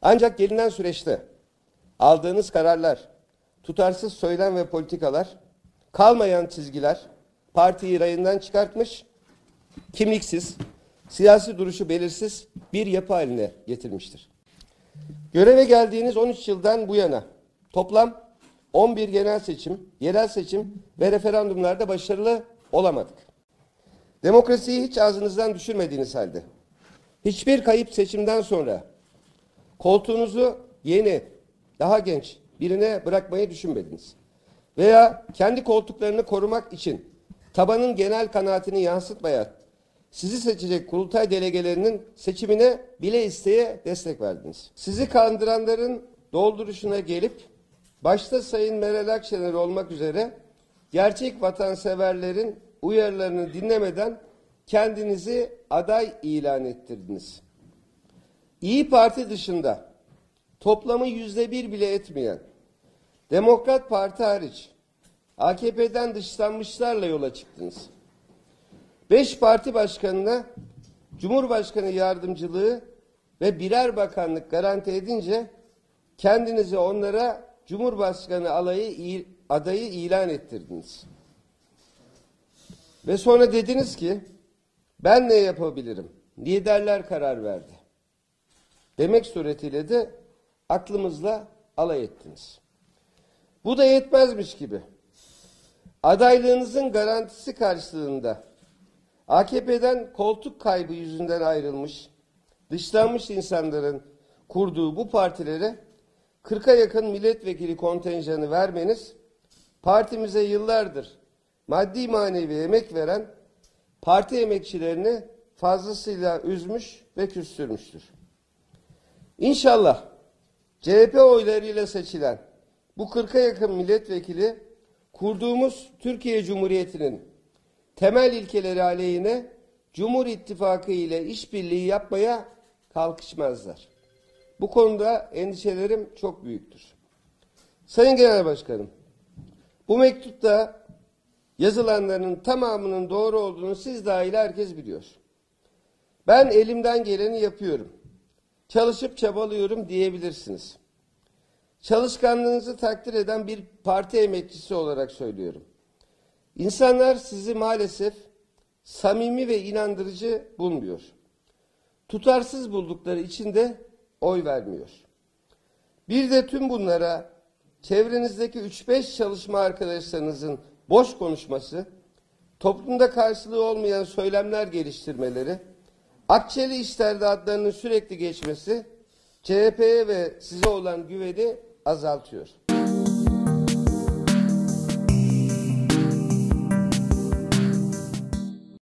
Ancak gelinen süreçte aldığınız kararlar, tutarsız söylem ve politikalar, kalmayan çizgiler partiyi rayından çıkartmış, kimliksiz, siyasi duruşu belirsiz bir yapı haline getirmiştir. Göreve geldiğiniz 13 yıldan bu yana toplam 11 genel seçim, yerel seçim ve referandumlarda başarılı olamadık. Demokrasiyi hiç ağzınızdan düşürmediğiniz halde, hiçbir kayıp seçimden sonra koltuğunuzu yeni, daha genç birine bırakmayı düşünmediniz. Veya kendi koltuklarını korumak için tabanın genel kanaatini yansıtmayan, sizi seçecek kurultay delegelerinin seçimine bile isteye destek verdiniz. Sizi kandıranların dolduruşuna gelip, başta Sayın Meral Akşener olmak üzere gerçek vatanseverlerin uyarılarını dinlemeden kendinizi aday ilan ettirdiniz. İyi Parti dışında toplamı %1 bile etmeyen Demokrat Parti hariç AKP'den dışlanmışlarla yola çıktınız. 5 parti başkanına Cumhurbaşkanı yardımcılığı ve birer bakanlık garanti edince kendinizi onlara Cumhurbaşkanı adayı ilan ettirdiniz. Ve sonra dediniz ki ben ne yapabilirim? Liderler karar verdi. Demek suretiyle de aklımızla alay ettiniz. Bu da yetmezmiş gibi adaylığınızın garantisi karşılığında AKP'den koltuk kaybı yüzünden ayrılmış, dışlanmış insanların kurduğu bu partilere 40'a yakın milletvekili kontenjanı vermeniz, partimize yıllardır maddi manevi emek veren parti emekçilerini fazlasıyla üzmüş ve küstürmüştür. İnşallah CHP oylarıyla seçilen bu 40'a yakın milletvekili kurduğumuz Türkiye Cumhuriyeti'nin temel ilkeleri aleyhine Cumhur İttifakı ile işbirliği yapmaya kalkışmazlar. Bu konuda endişelerim çok büyüktür. Sayın Genel Başkanım, bu mektupta yazılanların tamamının doğru olduğunu siz dahil herkes biliyor. Ben elimden geleni yapıyorum, çalışıp çabalıyorum diyebilirsiniz. Çalışkanlığınızı takdir eden bir parti emekçisi olarak söylüyorum. İnsanlar sizi maalesef samimi ve inandırıcı bulmuyor. Tutarsız buldukları için de oy vermiyor. Bir de tüm bunlara çevrenizdeki 3-5 çalışma arkadaşlarınızın boş konuşması, toplumda karşılığı olmayan söylemler geliştirmeleri, akçeli işlerde adlarının sürekli geçmesi CHP'ye ve size olan güveni azaltıyor.